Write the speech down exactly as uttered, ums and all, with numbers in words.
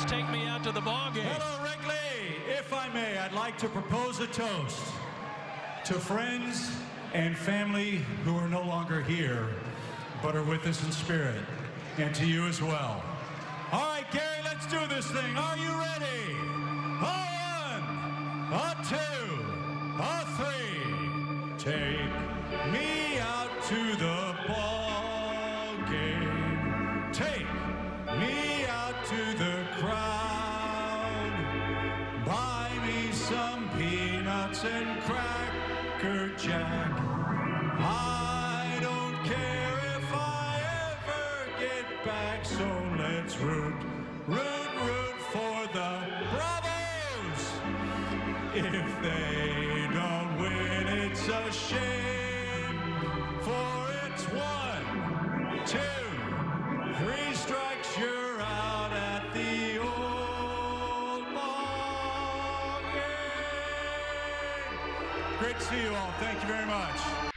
take me out to the ball game. Hello, Wrigley. If I may, I'd like to propose a toast to friends and family who are no longer here, but are with us in spirit, and to you as well. All right, Gary, let's do this thing. Are you ready? A one, a two, a three. Take me out to the ball game. Take me out to the crowd. Buy me some peanuts and Cracker Jack. I don't care if I ever get back, so let's root, root, root for the Bravos. If they don't win, it's a shame, for it's one, two, three strikes, you're out at the old ball game. Great to see you all. Thank you very much.